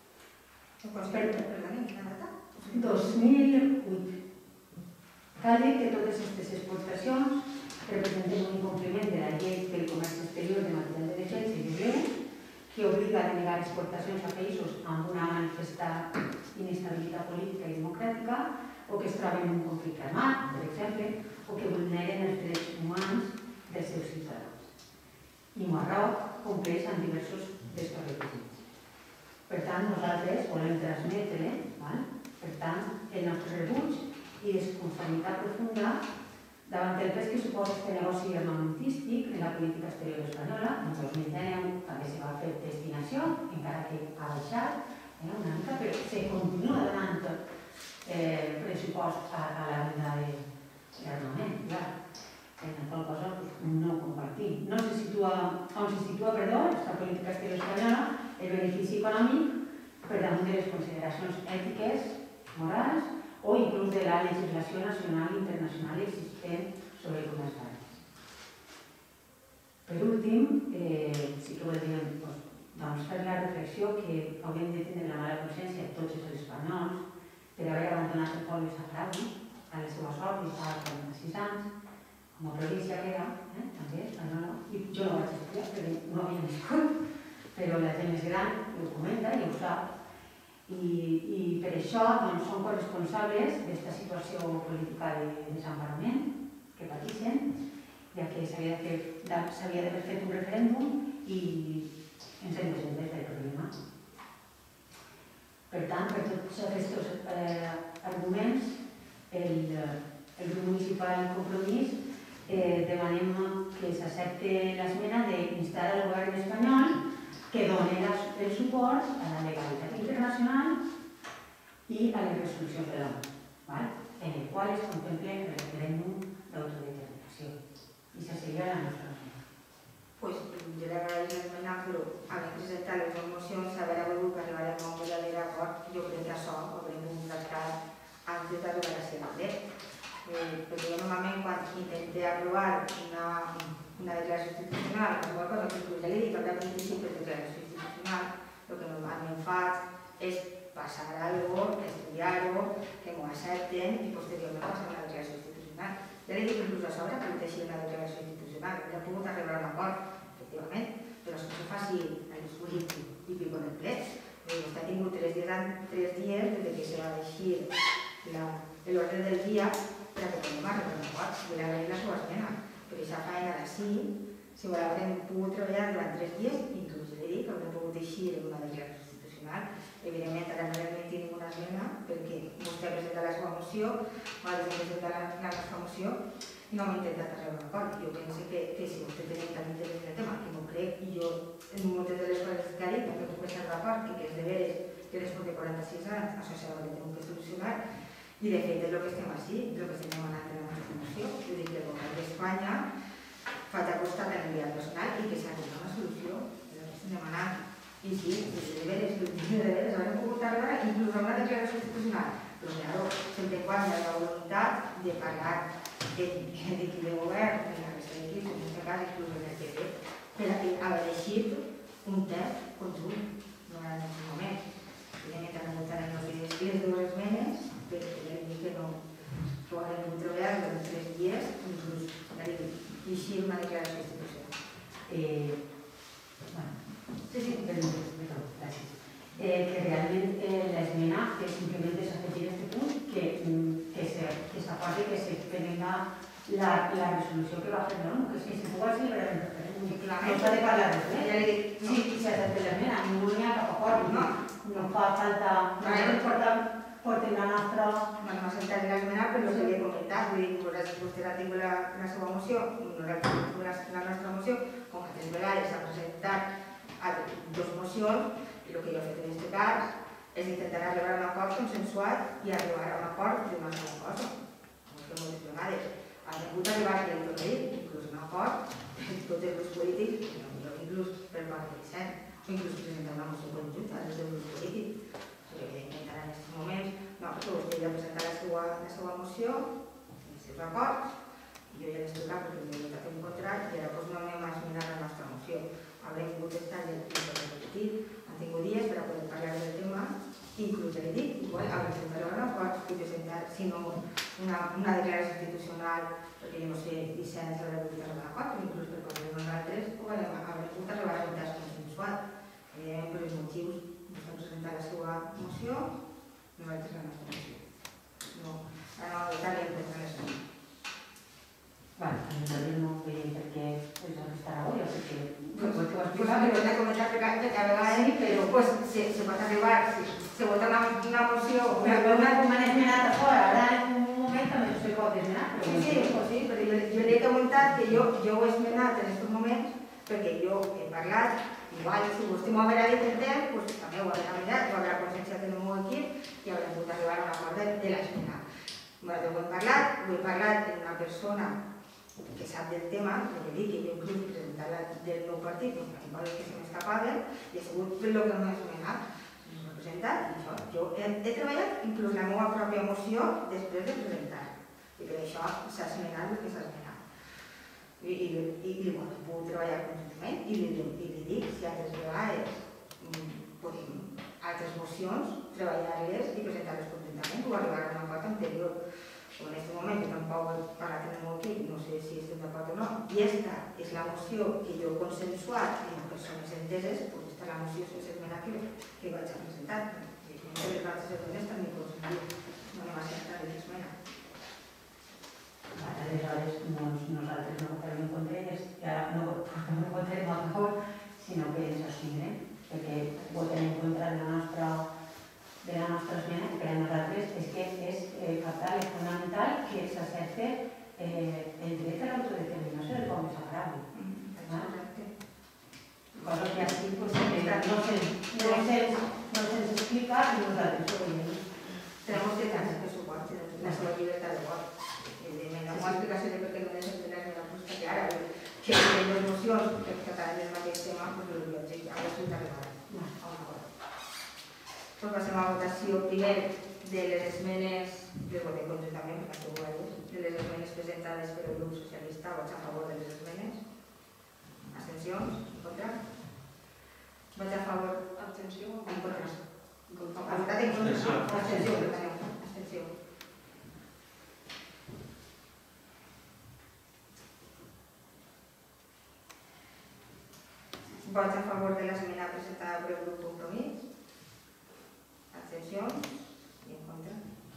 Speaker 3: dos mil vuit. Cal dir que totes aquestes exportacions representen un incompliment de la llei del comerç exterior de material de defensa i de que obliga a denegar exportacions a països amb una manifestada inestabilitat política i democràtica o que es troben en un conflicte armat, per exemple, o que vulneren els drets humans dels seus ciutadans. I Marroc compleix amb diversos d'aquests requisits. Per tant, nosaltres volem transmetre, per tant, el nostre rebuig i desconformitat profunda davant del pes que suposa este negoci armamentístic en la política exterior espanyola. En dos mil deu també se va fer destinació, encara que ha baixat una mica, però se continua donant pressupost a la venda d'armament, clar. En la qual cosa no compartim. No se situa, on se situa, perdó, aquesta política exterior espanyola, el benefici econòmic per damunt de les consideracions ètiques, morals o inclús de la legislació nacional i internacional existent sobre el comerç d'armes. Per últim, sí que voldríem fer la reflexió que hauríem de tenir la mala consciència tots els espanyols per haver abandonat el poble saharaui a la seva sort i fa quaranta-sis anys, com a província que era, també espanyola, i jo no vaig estudiar perquè no havia nascut, però la gent més gran ho comenta i ho sap. I per això són corresponsables d'aquesta situació política de desemparament que pateixen, ja que s'havia d'haver fet un referèndum i ens hem desentès del problema. Per tant, per tots aquests eh, arguments, el, el grup municipal Compromís eh, demanem que s'accepte l'esmena d'instar al govern espanyol que doni el suport a la legalitat internacional i a les resolucions de l'ONU, en el qual es contempla el referèndum d'autodeterminació. I això seria la nostra esmena.
Speaker 1: Pues jo le agraeixo l'esmena, però haver presentat les dues mocions, haver volgut que arribarem a un verdadero acord, jo crec que això ho haurem de tractar antes d'arribar a ser ple. Perquè jo normalment quan intenté aprovar una, una declaració institucional, qualsevol cosa que inclús ja li dic que haurà vint-i-cinc de declaració institucional, el que normalment faig és passar algo, estudiar-ho, que m'ho accepten i posteriorment passar una declaració institucional. Ja li dic que inclús a sobre pot teixir una declaració institucional, ja ha pogut arribar a un acord, efectivament, però és que s'ho faci a les vuit i pico en el ple. Vostè ha tingut tres dies des que se va deixir l'ordre del dia per a que podem arribar a un acord. Vull agrair la seva esmena, però aquesta feina d'ací, si ho haurem pogut treballar durant tres dies, inclús ja li dic que haurem pogut eixir en una declaració institucional. Evidentment, ara no hem mentit ninguna esmena perquè vostè ha presentat la seva moció, nosaltres hem presentat la nostra moció i no hem intentat arribar a un acord. Jo penso que si vostè té tant interès en el tema, que no crec, i jo en moltes de les coses que ha dit també puc estar d'acord en que els deberes que després de quaranta-sis anys això serà el que hem de solucionar i de fet és el que estem així, és el que estem demanant en la nostra moció. Vull dir que el govern d'Espanya faig a costat de l'enviat personal i que s'arribi a una solució, és el que estem demanant. I sí, els deberes, els deberes haurem pogut arribar inclús a una declaració institucional, però claro, sempre quan hi ha la voluntat de parlar de l'equip de govern, de la resta d'equips, en aquest cas inclús en el P P, per haver eixit un text conjunt, no en aquest moment. Evidentment, ara votarem les dues esmenes, però ja li dic que no ho haurem pogut treballar durant tres dies, inclús eixir una declaració institucional.
Speaker 3: Sí, sí, perdó, perdó, gràcies. Que realment l'esmena és simplement desafegir aquest punt, que s'acordi que se prenda la resolució que va fer l'ONU, que si se pugui celebrar el referèndum. No s'ha de parlar de res. Sí, s'accepta l'esmena, ningú n'hi ha cap acord. No fa falta... Nosaltres portem la nostra...
Speaker 1: No hem acceptat l'esmena, però no s'havia comentat. Vull dir, vostè ha tingut la seva moció, nosaltres hem tingut la nostra moció, com que tres vegades s'ha presentat a dues mocions, i el que jo he fet en aquest cas és intentar arribar a un acord consensuat i arribar a un acord d'una sola cosa. Com que moltes vegades han hagut arribar a dir, inclús un acord, tots els grups polítics, inclús per part de Vicent, o inclús presentar una moció conjunta des del grup polític. Evidentment, ara en aquests moments, no, perquè vostè ja ha presentat la seva moció, els seus acords, i jo ja l'he estudiat perquè m'he votat en contra, i ara no anem a esmenar la nostra moció. Haurem pogut estar ja repetit, han tingut dies per a poder parlar del tema, inclús ja l'he dit, igual haurem de presentar un acord i presentar, si no, una declaració institucional, perquè jo no sé, Vicent s'haurà de votar un acord, però inclús per part de nosaltres haurem pogut arribar a un text consensuat. Evidentment, per els motius, vostè ha presentat la seva moció, nosaltres la nostra moció. No, ara no votar i empezar l'esmena.
Speaker 3: Vale, nosaltres no veiem per què es restarà avui, o sigui que...
Speaker 1: Pues a mi ho he comentat que a vegades se pot arribar, se vota una moció...
Speaker 3: Però com han esmenat a fora, ara en un moment també no se pot esmenar.
Speaker 1: Sí, sí, però jo li he comentat que jo ho he esmenat en aquests moments perquè jo he parlat, igual si vostè m'ho haurà dit en temps, doncs també ho haurà mirat, ho haurà conscienciat en el meu equip i haurem pogut arribar a un acord de l'esmena. Nosaltres ho hem parlat, ho he parlat amb una persona que sap del tema, que dic que jo inclús presentat del meu partit, perquè coses que se m'escapaven, i ha sigut per el que no he esmenat. No he presentat, i això, jo he treballat inclús la meva pròpia moció després de presentar, i per això s'ha esmenat el que s'ha esmenat. I igual, he pogut treballar conjuntament, i li dic, si altres vegades podem, altres mocions, treballar-les i presentar-les conjuntament, o arribar a un acord anterior. En aquest moment jo tampoc he parlat en el meu equip, no sé si estem d'acord o no, i aquesta és la moció que jo he consensuat amb persones enteses, doncs aquesta és la moció sense esmena que vaig a presentar. I les altres esmenes també consensuat, no anem a acceptar l'esmena.
Speaker 3: Aleshores, nosaltres no votarem en contra, no votarem a favor, sinó que ens abstindrem, perquè votem en contra de la nostra i nosaltres ho veiem.
Speaker 1: Tenemos que tener presupuesto, la sola libertad de voto. Evidentment, amb una explicació de per què no deixem de tener la resposta clara, que en les mocions que trataran del mateix tema, doncs l'objectiu ha de ser arribar a un acord. Doncs passem a la votació primer de les esmenes, les votem conjuntament, perquè ho veus, de les esmenes presentades per el grup socialista. Vots a favor de les esmenes? Abstencions? En contra? Vots a favor?
Speaker 2: Abstenció o
Speaker 1: En contra?
Speaker 2: contra?
Speaker 1: Ha votat en contra?
Speaker 5: Abstenció.
Speaker 1: Abstenció, perdoneu. Abstenció. Vots a favor de l'esmena presentada per el grup Compromís? Abstencions? I en contra?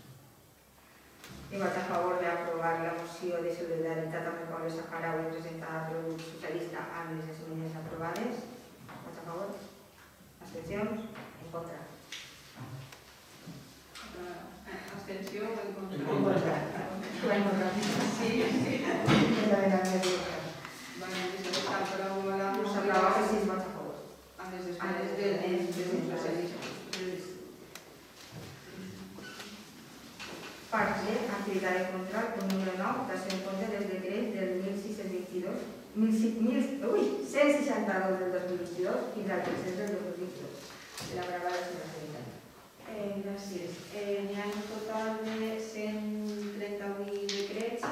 Speaker 1: I vots a favor d'aprovar la moció de solidaritat amb el poble saharaui presentada per el grup socialista amb les esmenes aprovades? Vots a favor? Abstencions? En contra?
Speaker 2: Abstenció o en contra?
Speaker 5: En contra.
Speaker 1: En contra.
Speaker 2: Sí, sí. Vale, després s'aprova la
Speaker 1: Us
Speaker 2: moció
Speaker 1: aprova que sis vots a favor.
Speaker 2: amb les esmenes del grup socialista.
Speaker 1: Part G, activitat de control, punt número nou, dació en compte dels decrets del mil sis-cents vint-i-dos, cent seixanta-dos del dos mil vint-i-dos fins al tres-cents del dos mil vint-i-dos. De la paraula de la senyora secretària.
Speaker 2: Eh, gràcies. Eh, N'hi ha un total de cent trenta-vuit decrets,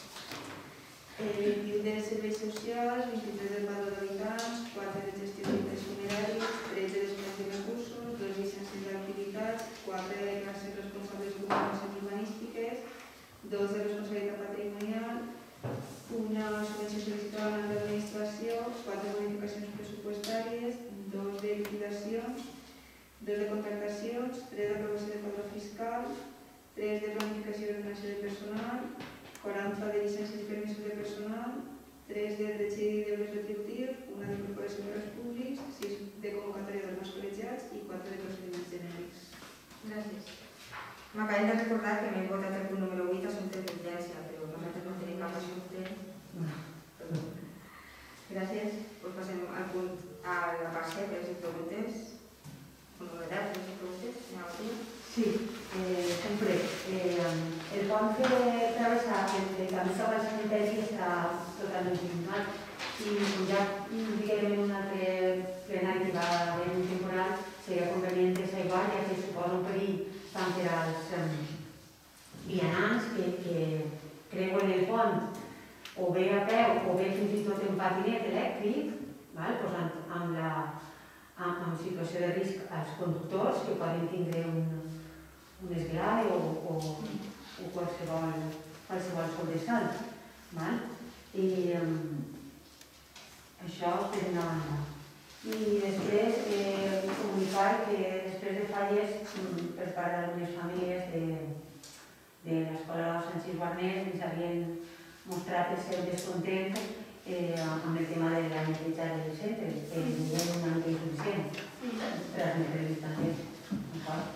Speaker 2: eh, vint-i-un de serveis socials, vint-i-tres del padró d'habitants, quatre de gestió d'interès funeràries, tretze de escoles de recursos, dos llicències d'activitats, quatre de declaracions responsables urbanes i urbanístiques, dos de responsabilitat patrimonial, una subvenció sol·licitada a l'administració, quatre modificacions pressupostàries, dos de liquidacions, dos de contractacions, tres d'aprovació de padró fiscal, tres de planificació i ordenació de personal, quaranta de llicències i permisos de personal, tres de drets i deures retributius, una d'incorporació de res públics, sis de convocatòria dels nous col·legiats i quatre de procediments genèrics.
Speaker 1: Gràcies. M'acabem de recordar que m'he votat el punt número vuit, assumpte d'urgència, però nosaltres no tenim cap assumpte. Perdó. Gràcies. Pues passem al punt, a la part C, per les preguntes. Punt número deu, per les preguntes. Senyora Matia.
Speaker 3: Sí, eh, sempre. Eh, el pont que travessa entre Camisa i el cementeri està totalment inundat i ja diguem en un altre plenari que va haver un temporal seria convenient desaiguar, ja que suposa un perill tant per als eh, vianants que, que creuen el pont o bé a peu o bé fins i tot en patinet elèctric, val? Posant amb, la, amb, amb situació de risc als conductors que poden tindre un un esglai o, o, o qualsevol, qualsevol sobresalt. Val? I um, això per una banda. I després eh, comunicar que després de falles um, per part d'algunes famílies de, de l'escola Sanchis Guarners ens havien mostrat el seu descontent eh, amb el tema de la neteja del centre, que era una mica insuficient. Transmetre-li també. D'acord?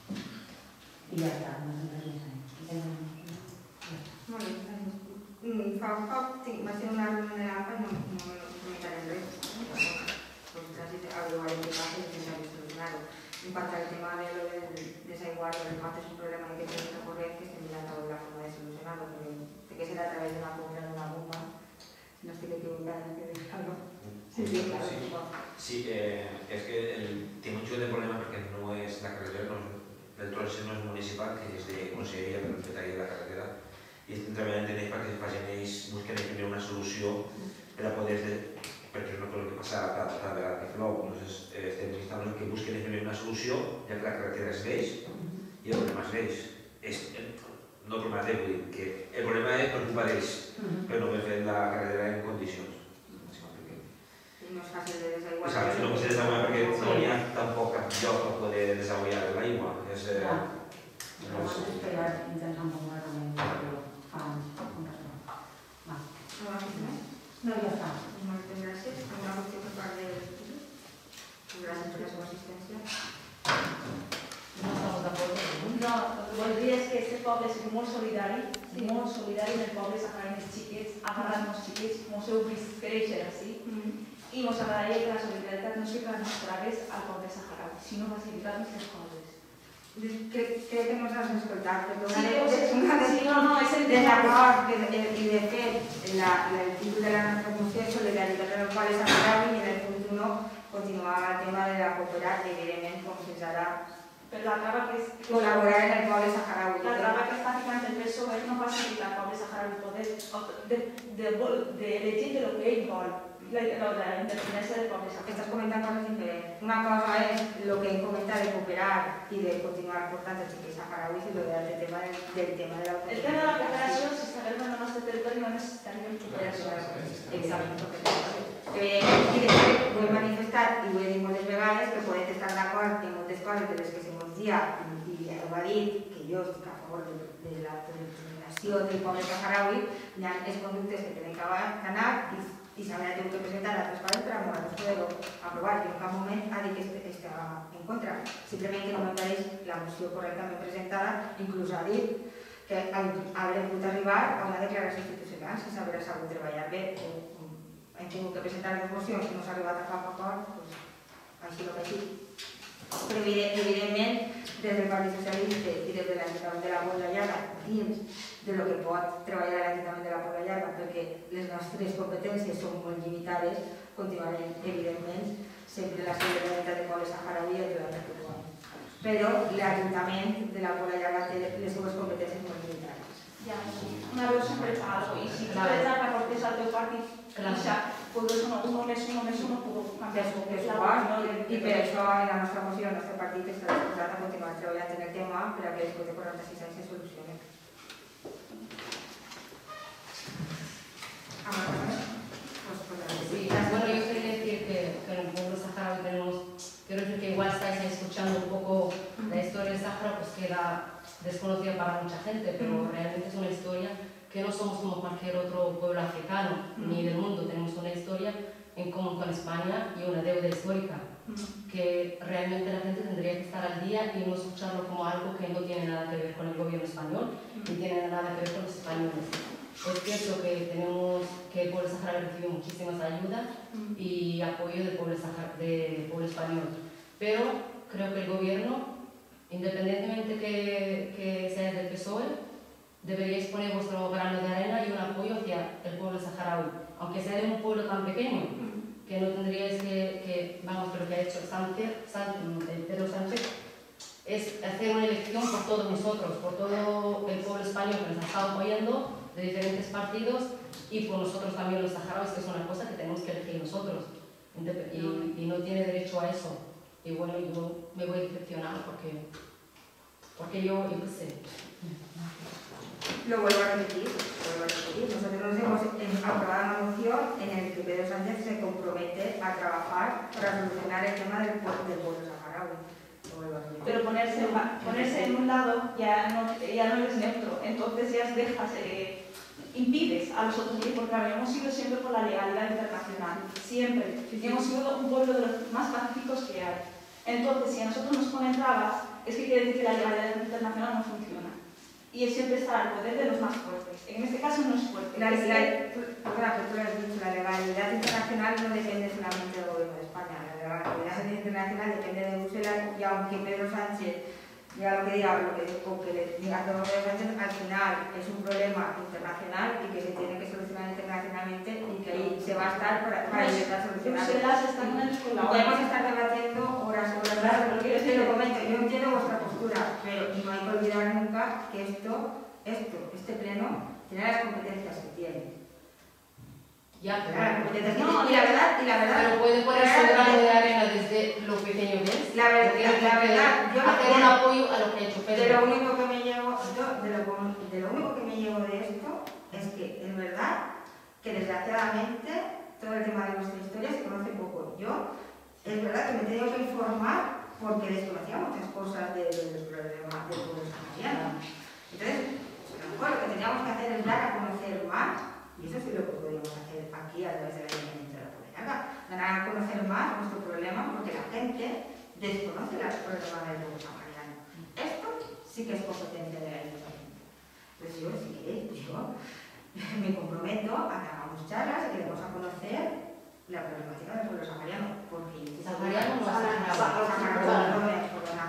Speaker 3: I ja està, no és res més.
Speaker 1: Molt bé, gràcies. Fa poc vaig tenir una reunió de l'AMPA i no no comentaré res. Pues gràcies a averiguar què passa i intentar solucionar-ho. En quant al tema del desaiguar del pont, és un problema que tenim recurrent que estem mirant a veure la forma de solucionar-lo, perquè té que ser a través d'una compra d'una bomba. Si no estic equivocada, no que dir-ho. Sí, sí, claro.
Speaker 6: Sí, eh, es que el, té un de problema perquè no és la carretera, no, el tronc no és municipal, que és de conselleria del propietari de la carretera, i estem treballant en ells perquè facin ells, busquen ells una solució per a poder, perquè és una cosa que passa cada, cada vegada que plou, doncs estem instant que busquen ells una solució, ja que la carretera és d'ells i el problema és d'ells. És, no el problema d'ells, vull dir que el problema és per culpa d'ells, però no haver fet la carretera en condicions.
Speaker 1: No és fàcil de desaiguar.
Speaker 6: Exacte, no pot ser desaiguar perquè no hi ha tampoc cap lloc per poder desaiguar l'aigua. És...
Speaker 3: Ja. Abans d'esperar intentant bombar també, però fa anys, com que no. Va.
Speaker 1: No va fer més?
Speaker 3: No, ja està.
Speaker 1: Moltes gràcies. Una qüestió per part de gràcies per la seva assistència.
Speaker 7: No estamos d'acord. No, el que voldria és que aquest poble és molt solidari,
Speaker 1: Sí.
Speaker 7: molt solidari en el poble, s'agraden els xiquets, agarran els xiquets, mos heu vist créixer així, i ens agradaria que la solidaritat no es fica en les traves al poble saharaui, sinó facilitar-nos les coses.
Speaker 1: Crec que no s'has escoltat, però
Speaker 7: Sí,
Speaker 1: una
Speaker 7: sí,
Speaker 1: de, una de,
Speaker 7: sí, no, no, és el
Speaker 1: de
Speaker 7: tema.
Speaker 1: l'acord que, i de fet, la, la, el títol de la nostra moció és solidaritat en el qual és agradable i en el punt uno continuava el tema de la cooperar, evidentment, com fins ara,
Speaker 7: Però la trava que és...
Speaker 1: col·laborar en el poble saharaui.
Speaker 7: La trava que està ficant el P S O E no facilita al poble saharaui poder de, de, de elegir de lo que ell vol, la, la, la independència del poble saharaui.
Speaker 1: Estàs comentant coses diferents. Una cosa és el que hem comentat de cooperar i de continuar portant els xiquets saharauis i el tema del, del tema de la
Speaker 7: El tema de la cooperació, si està en el nostre territori, no necessitaríem cooperació.
Speaker 1: Exacte. Eh, I de fet, ho he manifestat i ho he dit moltes vegades que podem estar d'acord en moltes coses de les que se mos dia i, i ho ha dit que jo estic a favor de, de l'autodeterminació del poble saharaui, hi ha els conductes que tenen que anar i, i s'haurà tingut que presentar altres coses per a nosaltres poder-ho aprovar. Jo en cap moment ha dit que està en contra, simplement que no me pareix la moció correctament presentada, inclús ha dit que haurem pogut arribar a una declaració institucional sense haver sabut treballar bé. Hem tingut que presentar les mocions i no s'ha arribat a cap acord, doncs, així no que així. Però evidentment, des del Partit Socialista i des de l'Ajuntament de la Pobla Llarga, dins de lo que pot treballar l'Ajuntament de la Pobla Llarga, perquè les nostres competències són molt limitades, continuarem, evidentment, sempre la solidaritat del poble saharaui i ajudant a tothom. Però l'Ajuntament de la Pobla Llarga té les seves competències molt limitades.
Speaker 7: Ja, una veu sempre fa algo, i si tu ets a reportes al teu partit, pues uno, uno més uno més uno pudo canviar su
Speaker 1: i per això en la nostra moció el nostre partit està disposat a continuar treballant en el tema per a que després de quaranta-sis anys se solucioni.
Speaker 8: Sí, bueno, yo quería decir que, que en el pueblo saharaui tenemos, quiero decir que igual estáis escuchando un poco la historia del Sahara, pues queda desconocida para mucha gente, pero realmente es una historia que no somos como cualquier otro pueblo africano ni del mundo, tenemos una historia en común con España y una deuda histórica, que realmente la gente tendría que estar al día y no escucharlo como algo que no tiene nada que ver con el gobierno español ni tiene nada que ver con los españoles. Es cierto que tenemos que el pueblo saharaui recibe muchísimas ayudas y apoyo del pueblo, sahara, del pueblo español, pero creo que el gobierno, independientemente que, que sea del P S O E, deberíais poner vuestro grano de arena y un apoyo hacia el pueblo saharaui, aunque sea de un pueblo tan pequeño, que no tendríais que, que vamos, pero que ha hecho Sánchez, Sánchez, Pedro Sánchez, es hacer una elección por todos nosotros, por todo el pueblo español que nos ha estado apoyando, de diferentes partidos, y por nosotros también los saharauis, que es una cosa que tenemos que elegir nosotros, y, y no tiene derecho a eso. Y bueno, yo me voy decepcionando porque, porque yo, yo qué sé.
Speaker 1: Lo vuelvo a repetir, lo vuelvo a repetir. Nosotros hemos aprobado una moción en la que Pedro Sánchez se compromete a trabajar para solucionar el tema del pueblo, del pueblo saharaui.
Speaker 7: Pero ponerse, ponerse en un lado ya no, ya no eres neutro, entonces ya dejas, eh, impides a los otros ir, porque hemos sido siempre por la legalidad internacional, siempre. Hemos sido un pueblo de los más pacíficos que hay. Entonces, si a nosotros nos ponen trabas, es que quiere decir que la legalidad internacional no funciona. Y es siempre estar al poder de los más fuertes. En este caso no es fuerte.
Speaker 1: La, la, la, tú lo has dicho, la legalidad internacional no depende solamente del gobierno de España. La legalidad internacional depende de Bruselas, y aunque Pedro Sánchez diga lo que diga, lo que, o que le diga a Pedro Sánchez, al final es un problema internacional y que se tiene que solucionar internacionalmente y que ahí se va a estar para, para intentar solucionarlo.
Speaker 7: Bruselas está con el con la
Speaker 1: Podemos estar debatiendo horas y horas,
Speaker 7: claro, pero quiero decir,
Speaker 1: te lo comento, yo entiendo vuestra postura, pero no hay que olvidar nunca que esto, esto, este pleno, tiene las competencias que tiene.
Speaker 8: Ya, pero,
Speaker 1: Las competencias que
Speaker 8: no,
Speaker 1: tiene. Y la verdad, y la verdad,
Speaker 8: pero puede poner su grano de arena desde lo pequeño que es.
Speaker 1: La verdad, la, la verdad, yo
Speaker 8: hacer un apoyo a lo que ha hecho Pedro.
Speaker 1: De lo único que me llevo, yo, de, lo, de lo único que me llevo de esto es que es verdad que desgraciadamente todo el tema de nuestra historia se conoce poco. Yo, es verdad que me he tenido que informar porque desconocía muchas cosas del problema del pueblo sahariano. Entonces, a lo mejor lo que teníamos que hacer es dar a conocer más, y eso sí lo que podríamos hacer aquí a través de la Ayuntamiento de la Pobla Llarga, dar a conocer más nuestro problema porque la gente desconoce el problema del pueblo sahariano. Esto sí que es competencia del Ayuntamiento. Entonces yo, si queréis, pues yo me comprometo a que hagamos charlas y que demos a conocer la problemática del pueblo sahariano, porque
Speaker 8: ¿Sahariano o no
Speaker 1: sahariano?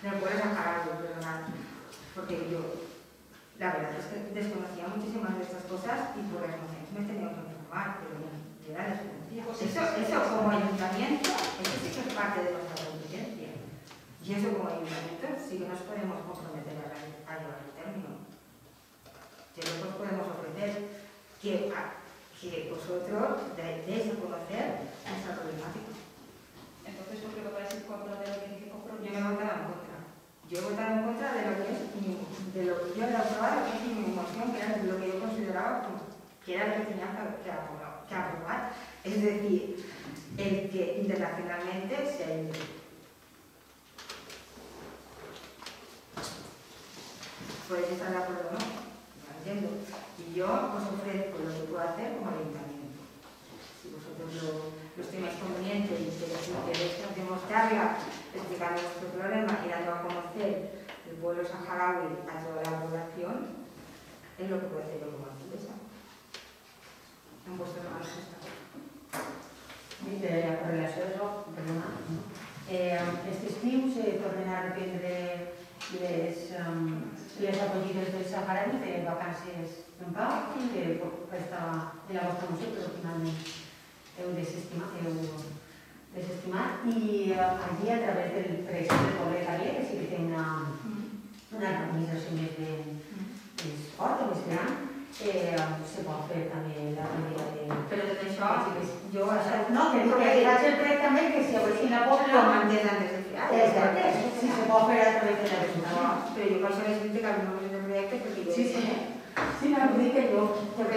Speaker 1: en el pueblo saharaui, perdonad, porque yo, la verdad es que desconocía muchísimas de estas cosas y por las emociones me he tenido que informar, pero yo la desconocía.
Speaker 7: Pues
Speaker 1: Eso, eso como ayuntamiento, eso sí que es parte de nuestra competencia. Y eso como ayuntamiento sí que nos podemos comprometer a, a llevar el término. Que nosotros podemos ofrecer que, a, que vosotros deis a conocer nuestra problemática.
Speaker 7: Entonces yo creo que vais a ir contra de lo que dice compromiso.
Speaker 1: Yo me he votado en contra. Yo he votado en contra de lo que es mi, de lo que yo he aprobado, que es mi moción, que era lo que yo consideraba que era lo que tenía que, que, aprobar, que aprobar. Es decir, el que internacionalmente se ha ido. Podéis estar de acuerdo, ¿no? No entiendo. Y yo os ofrezco lo que puedo hacer como ayuntamiento. Si vosotros lo, lo estimáis conveniente y queréis demostrarla, explicando vuestro problema y dando a conocer el pueblo saharaui a toda la población, es lo que puedo hacer yo como alcaldesa. En vuestras manos está.
Speaker 3: De la correlació d'això, perdona, eh, aquest estiu se tornen a reprendre les, um, les acollides del Sahara de vacances en pau, que està de la vostra moció, però finalment heu desestimat, heu desestimat. I uh, allí, a través del, per exemple, del poble de Calier, que sí que té una, una organització més, de, més forta, més gran, eh, se pot fer també la recollida de...
Speaker 1: Però tot això, jo...
Speaker 3: No, que dic que vaig el prec també que si avui la pobla...
Speaker 1: Com antes antes de fiar.
Speaker 3: Exacte, si se pot fer a través de l'Ajuntament.
Speaker 1: Però jo per això les dic que el meu de projecte, perquè jo...
Speaker 3: Sí, sí. Sí, no, vull dir que jo...
Speaker 1: Porque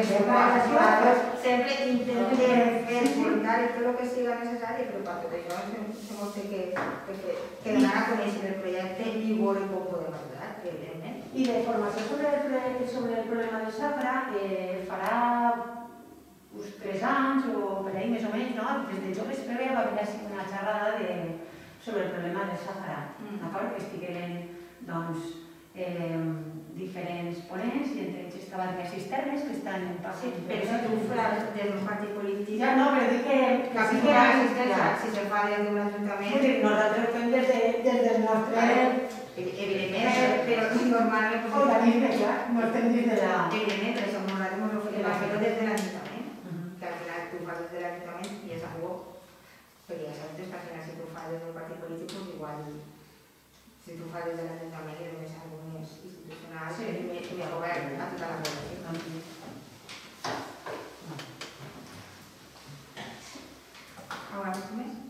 Speaker 1: sempre intentem fer voluntari tot el que siga necessari, però per tot això hem de que, que, que donar a conèixer el projecte i veure com podem ajudar, evidentment.
Speaker 3: I la informació sobre el, sobre el problema del Sàhara eh, farà uns tres anys o per ahí més o menys, no? Des de Joves Prevea va haver una xerrada de, sobre el problema del Sàhara, mm. d'acord? Que estigueren, doncs, eh, diferents ponents i entre ells estava Adrià Cisternes, que estan en passi.
Speaker 1: Sí, però si tu fas des d'un partit polític...
Speaker 3: Ja no, però dic que...
Speaker 1: que sí que l'assistència, si se fa des d'un ajuntament...
Speaker 3: Nosaltres ho fem des, de, des del nostre...
Speaker 1: Evidentment, però normalment...
Speaker 3: Organisme, clar, no estem dins de la...
Speaker 1: Evidentment, però això nosaltres ens oferim a fer-ho des de l'Ajuntament, que al final tu fas des de l'Ajuntament i és algo... Perquè ja saps que al final si tu fas des d'un partit polític, doncs igual... Si tu fas des de l'Ajuntament i només algo més institucional, sí, i el govern a tota la població. Alguna cosa més?